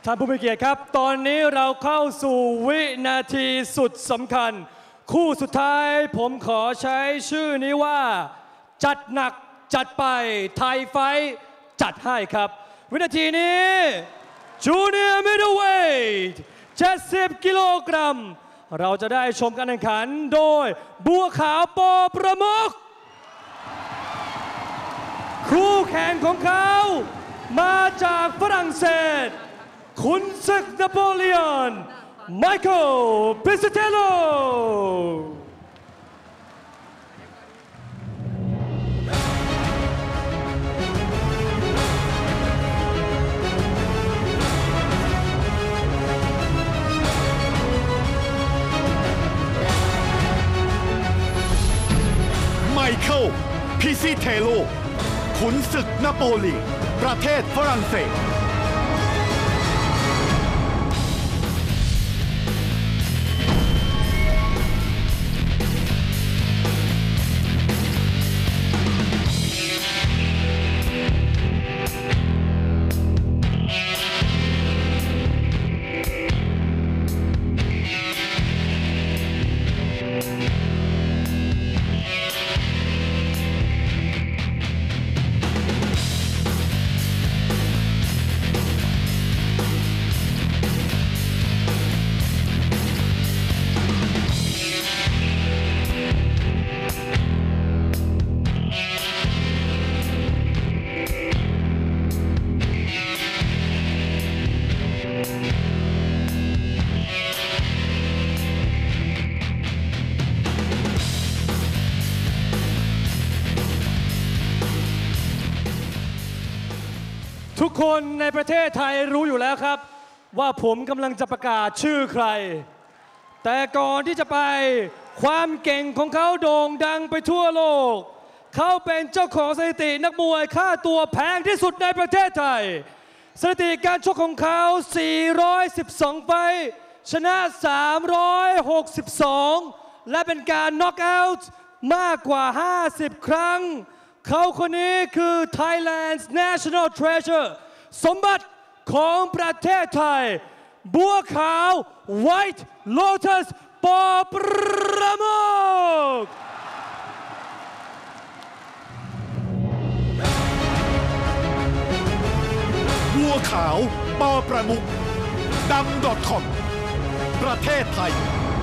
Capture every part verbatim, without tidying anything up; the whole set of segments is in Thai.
ท่านผู้มีเกียรติครับตอนนี้เราเข้าสู่วินาทีสุดสำคัญคู่สุดท้ายผมขอใช้ชื่อนี้ว่าจัดหนักจัดไปไทยไฟท์จัดให้ครับวินาทีนี้ Junior Middleweight เจ็ดสิบกิโลกรัมเราจะได้ชมการแข่งขันโดยบัวขาวปอประมุขคู่แข่งของเขามาจากฝรั่งเศสขุนศึกนโปเลียนไมเคิลพิสเทโลไมเคิลพิซิเทโลขุนศึกนโปเลียนประเทศฝรั่งเศสทุกคนในประเทศไทยรู้อยู่แล้วครับว่าผมกำลังจะประกาศชื่อใครแต่ก่อนที่จะไปความเก่งของเขาโด่งดังไปทั่วโลกเขาเป็นเจ้าของสถิตินักมวยค่าตัวแพงที่สุดในประเทศไทยสถิติการชกของเขาสี่ร้อยสิบสองไฟท์ชนะสามร้อยหกสิบสองและเป็นการน็อกเอาท์มากกว่าห้าสิบครั้งเขาคนนี้คือ Thailand's National Treasure สมบัติของประเทศไทยบัวขาว White Lotus ปอประมุขบัวขาวปอประมุขดัง .com ประเทศไทย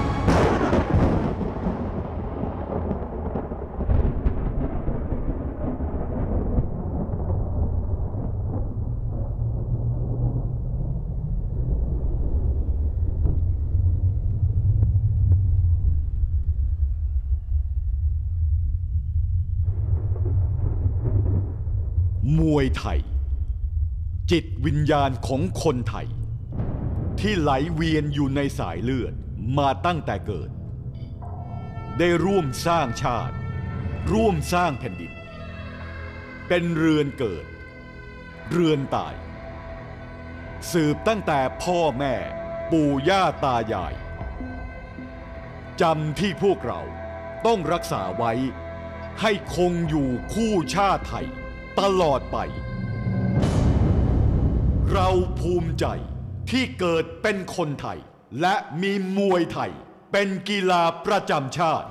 มวยไทยจิตวิญญาณของคนไทยที่ไหลเวียนอยู่ในสายเลือดมาตั้งแต่เกิดได้ร่วมสร้างชาติร่วมสร้างแผ่นดินเป็นเรือนเกิดเรือนตายสืบตั้งแต่พ่อแม่ปู่ย่าตายายจำที่พวกเราต้องรักษาไว้ให้คงอยู่คู่ชาติไทยตลอดไปเราภูมิใจที่เกิดเป็นคนไทยและมีมวยไทยเป็นกีฬาประจำชาติ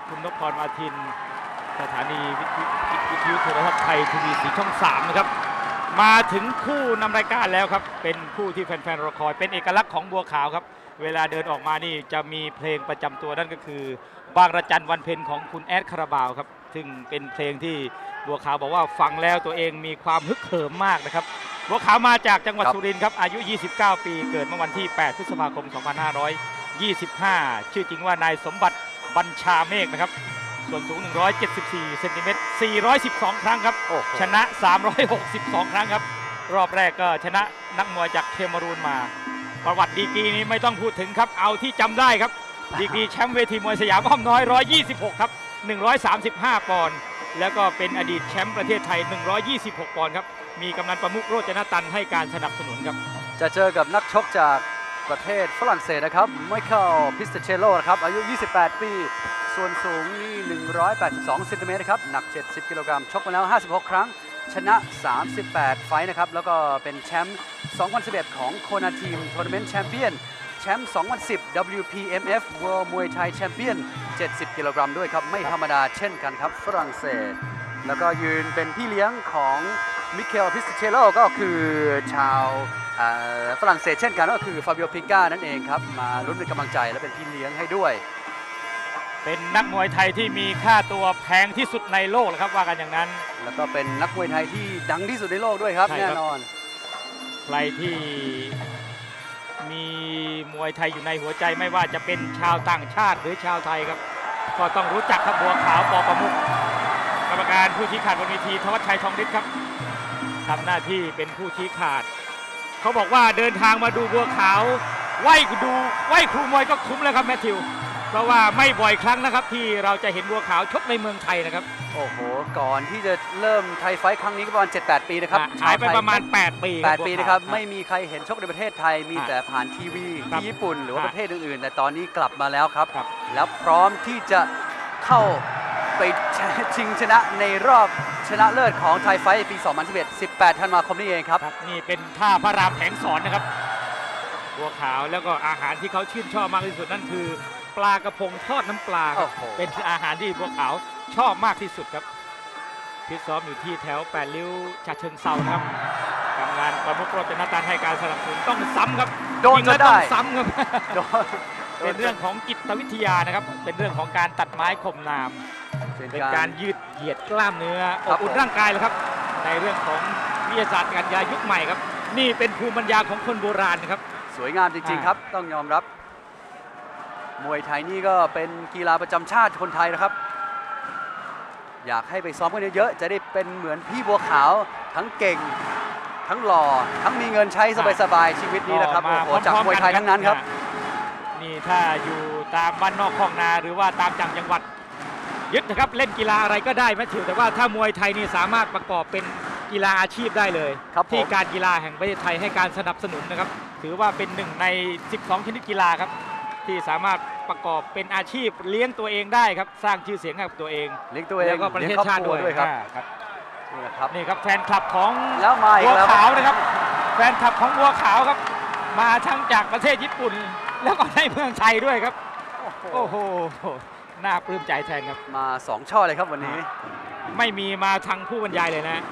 คุณนพพรมาทินสถานีวิทยุวิทยุโทรทัศน์ไทยทีวีสีช่องสามนะครับมาถึงคู่นำรายการแล้วครับเป็นคู่ที่แฟนๆรอคอยเป็นเอกลักษณ์ของบัวขาวครับเวลาเดินออกมานี่จะมีเพลงประจำตัวนั่นก็คือบางระจันวันเพ็ญของคุณแอดคาราบาวครับซึ่งเป็นเพลงที่บัวขาวบอกว่าฟังแล้วตัวเองมีความฮึกเหิมมากนะครับบัวขาวมาจากจังหวัดสุรินทร์ครับอายุยี่สิบเก้าปีเกิดเมื่อวันที่แปดพฤษภาคมสองพันห้าร้อยยี่สิบห้าชื่อจริงว่านายสมบัติบัญชาเมฆนะครับส่วนสูงหนึ่งร้อยเจ็ดสิบสี่เซนติเมตรสี่ร้อยสิบสองครั้งครับชนะสามร้อยหกสิบสองครั้งครับรอบแรกก็ชนะนักมวยจากเคมารูนมาประวัติดีกรีนี้ไม่ต้องพูดถึงครับเอาที่จำได้ครับดีกรีแชมป์เวทีมวยสยามอ้อมน้อยหนึ่งร้อยยี่สิบหกครับหนึ่งร้อยสามสิบห้าปอนด์แล้วก็เป็นอดีตแชมป์ประเทศไทยหนึ่งร้อยยี่สิบหกปอนด์ครับมีกำนันประมุขโรจนตันให้การสนับสนุนครับจะเจอกับนักชกจากประเทศฝรั่งเศสนะครับไมเคิลพิสเตเชโลนะครับอายุยี่สิบแปดปีส่วนสูงนี่หนึ่งร้อยแปดสิบสองเซนติเมตรครับหนักเจ็ดสิบกิโลกรัมชกมาแล้วห้าสิบหกครั้งชนะสามสิบแปดไฟท์นะครับแล้วก็เป็นแชมป์สองพันสิบเอ็ดของโคนาทีมทัวร์นาเมนต์แชมเปี้ยนแชมป์สองพันสิบ ดับเบิลยู พี เอ็ม เอฟ World Muay Thai Champion เจ็ดสิบกิโลกรัมด้วยครับไม่ธรรมดาเช่นกันครับฝรั่งเศสแล้วก็ยืนเป็นพี่เลี้ยงของมิเคลพิสเชโลก็คือชาวฝรั่งเศสเช่นกันก็คือฟาบิโอพิก้านั่นเองครับมาลุ้นเป็นกำลังใจและเป็นพี่เลี้ยงให้ด้วยเป็นนักมวยไทยที่มีค่าตัวแพงที่สุดในโลกนะครับว่ากันอย่างนั้นแล้วก็เป็นนักมวยไทยที่ดังที่สุดในโลกด้วยครับแน่นอนใครที่มีมวยไทยอยู่ในหัวใจไม่ว่าจะเป็นชาวต่างชาติหรือชาวไทยครับก็ต้องรู้จักครับบัวขาวป.ประมุขกรรมการผู้ชี้ขาดบนเวทีธวัชชัยทองฤทธิ์ครับทำหน้าที่เป็นผู้ชี้ขาดเขาบอกว่าเดินทางมาดูบัวขาวไหว้ดูไหว้ครูมวยก็คุ้มแล้วครับแมทธิวเพราะว่าไม่บ่อยครั้งนะครับที่เราจะเห็นบัวขาวชกในเมืองไทยนะครับโอ้โหก่อนที่จะเริ่มไทยไฟท์ครั้งนี้ก็ประมาณ เจ็ดแปด ปีนะครับหายไปประมาณแปดปีแปดปีนะครับไม่มีใครเห็นชกในประเทศไทยมีแต่ผ่านทีวีที่ญี่ปุ่นหรือว่าประเทศอื่นๆแต่ตอนนี้กลับมาแล้วครับแล้วพร้อมที่จะเข้าไปชิงชนะในรอบชนะเลิศของไทยไฟท์ปีสองพันสิบเอ็ด สิบแปดธันวาคมนี้เองครับนี่เป็นท่าพระรามแผงสอนนะครับบัวขาวแล้วก็อาหารที่เขาชื่นชอบมากที่สุดนั่นคือปลากระพงทอดน้ำปลาเป็นอาหารที่บัวขาวชอบมากที่สุดครับพิตซ้อมอยู่ที่แถวแปดริ้วฉะเชิงเทราครับทำงานประมุขโรจนตันให้การสนับสนุนต้องซ้ำครับโดนจะได้ซ้ำครับเป็นเรื่องของจิตวิทยานะครับเป็นเรื่องของการตัดไม้ข่มนามเป็นการยืดเหยียดกล้ามเนื้ออบอุ่นร่างกายเลยครับในเรื่องของวิทยาศาสตร์การยายุคใหม่ครับนี่เป็นภูมิปัญญาของคนโบราณนะครับสวยงามจริงๆครับต้องยอมรับมวยไทยนี่ก็เป็นกีฬาประจำชาติคนไทยนะครับอยากให้ไปซ้อมกันเยอะๆจะได้เป็นเหมือนพี่บัวขาวทั้งเก่งทั้งหล่อทั้งมีเงินใช้สบายๆชีวิตนี้นะครับโอ้โหจากมวยไทยทั้งนั้นครับนี่ถ้าอยู่ตามบ้านนอกคลองนาหรือว่าตามจังจังหวัดยึดนะครับเล่นกีฬาอะไรก็ได้แมทธิวแต่ว่าถ้ามวยไทยนี่สามารถประกอบเป็นกีฬาอาชีพได้เลยที่การกีฬาแห่งประเทศไทยให้การสนับสนุนนะครับถือว่าเป็นหนึ่งในสิบสองชนิดกีฬาครับที่สามารถประกอบเป็นอาชีพเลี้ยงตัวเองได้ครับสร้างชื่อเสียงให้กับตัวเองเลี้ยงตัวเองแล้วก็ประเทศชาติด้วยครับนี่แหละครับนี่ครับแฟนคลับของบัวขาวนะครับแฟนคลับของบัวขาวครับมาทั้งจากประเทศญี่ปุ่นแล้วก็ในเมืองไทยด้วยครับโอ้โหน่าปลื้มใจแทนครับมาสองช่อเลยครับวันนี้ไม่มีมาทางผู้บรรยายเลยนะ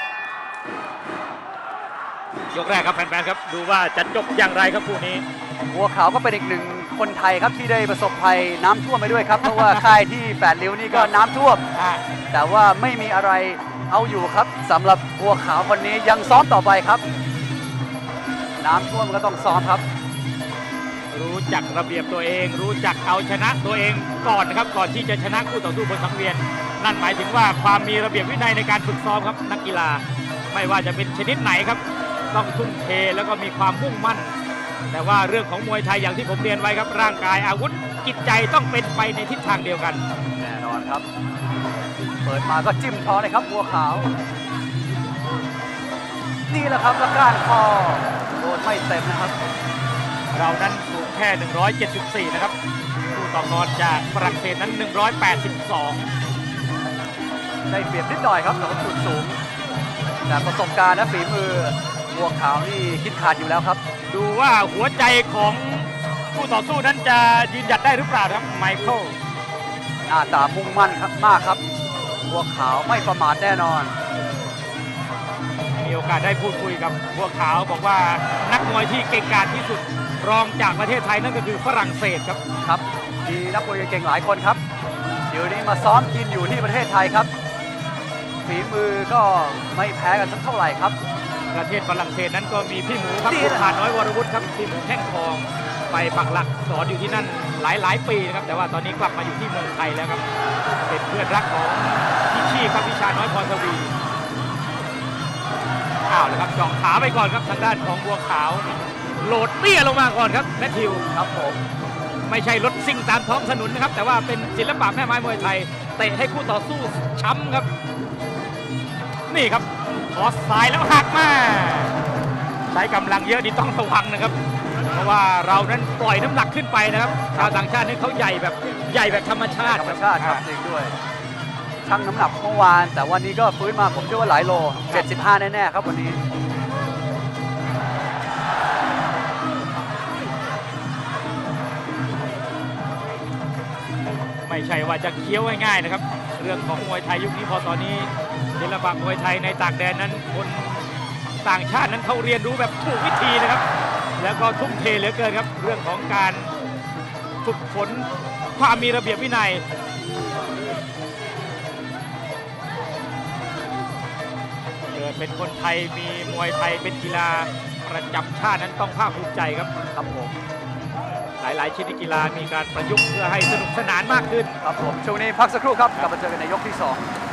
ยกแรกครับแฟนๆครับดูว่าจะจบอย่างไรครับคู่นี้บัวขาวก็เป็นอีกหนึ่งคนไทยครับที่ได้ประสบภัยน้ำท่วมไปด้วยครับเพราะว่าค่ายที่แปดริ้วนี่ก็น้ำท่วมแต่ว่าไม่มีอะไรเอาอยู่ครับสำหรับบัวขาวคนนี้ยังซ้อมต่อไปครับน้ำท่วมก็ต้องซ้อมครับรู้จักระเบียบตัวเองรู้จักเอาชนะตัวเองก่อนนะครับก่อนที่จะชนะคู่ต่อสู้บนสังเวียนนั่นหมายถึงว่าความมีระเบียบวินัยในการฝึกซ้อมครับนักกีฬาไม่ว่าจะเป็นชนิดไหนครับต้องทุ่มเทแล้วก็มีความมุ่งมั่นแต่ว่าเรื่องของมวยไทยอย่างที่ผมเรียนไว้ครับร่างกายอาวุธจิตใจต้องเป็นไปในทิศทางเดียวกันแน่นอนครับเปิดมาก็จิ้มท้อเลยครับบัวขาวนี่แหละครับแล้วก้านคอโดนไม่เต็มนะครับเรานั้นสูงแค่หนึ่งร้อยเจ็ดสิบสี่นะครับคู่ต่อกรจากฝรั่งเศสนั้นหนึ่งร้อยแปดสิบสองได้เปรียบนิดหน่อยครับแต่ว่าสุดสูงแต่ประสบการณ์และฝีมือบัวขาวนี่คิดขาดอยู่แล้วครับดูว่าหัวใจของคู่ต่อสู้นั้นจะยืนหยัดได้หรือเปล่าครับไมเคิลหน้าตามุ่งมั่นครับมากครับบัวขาวไม่ประมาทแน่นอนมีโอกาสได้พูดคุยกับบัวขาวบอกว่านักมวยที่เก่งกาจที่สุดรองจากประเทศไทยนั่นก็คือฝรั่งเศสครับครับมีนักมวยเก่งๆหลายคนครับเดี๋ยวนี้มาซ้อมกินอยู่ที่ประเทศไทยครับฝีมือก็ไม่แพ้กันสักเท่าไหร่ครับประเทศฝรั่งเศสนั้นก็มีพี่หมูครับดีผู้นะขาดน้อยวรวุฒิครับพี่หมูแท่งทองไปปักหลักสอนอยู่ที่นั่นหลายหลายปีนะครับแต่ว่าตอนนี้กลับมาอยู่ที่เมืองไทยแล้วครับเป็นเพื่อนรักของพี่ชีครับวิชาน้อยพรทวีอ้าวแล้วครับจ่องขาไปก่อนครับทางด้านของบัวขาวโหลดเตี้ยลงมาก่อนครับแมทธิวครับผมไม่ใช่รถซิ่งตามท้องถนนนะครับแต่ว่าเป็นศิลปะแม่ไม้มวยไทยเตะให้คู่ต่อสู้ช้ำครับนี่ครับขอสายแล้วหักมาใช้กำลังเยอะนี่ต้องระวังนะครับเพราะว่าเรานั้นปล่อยน้ำหนักขึ้นไปนะครับชาวต่างชาตินี่เขาใหญ่แบบใหญ่แบบธรรมชาติธรรมชาติครับจริงด้วยชั่งน้ำหนักเมื่อวานแต่วันนี้ก็ฟื้นมาผมเชื่อว่าหลายโลเจ็ดสิบห้าแน่ๆครับวันนี้ไม่ใช่ว่าจะเคี้ยวง่ายๆนะครับเรื่องของมวยไทยยุคนี้พอตอนนี้ศิลปะมวยไทยในต่างแดนนั้นคนต่างชาตินั้นเขาเรียนรู้แบบถูกวิธีนะครับแล้วก็ทุ่มเทเหลือเกินครับเรื่องของการฝึกฝนความมีระเบียบวินัยเกิดเป็นคนไทยมีมวยไทยเป็นกีฬาประจำชาตินั้นต้องภาคภูมิใจครับครับผมหลายๆชนิดกีฬามีการประยุกต์เพื่อให้สนุกสนานมากขึ้นครับผมช่วงนี้พักสักครู่ครับกลับมาเจอกันในยกที่สอง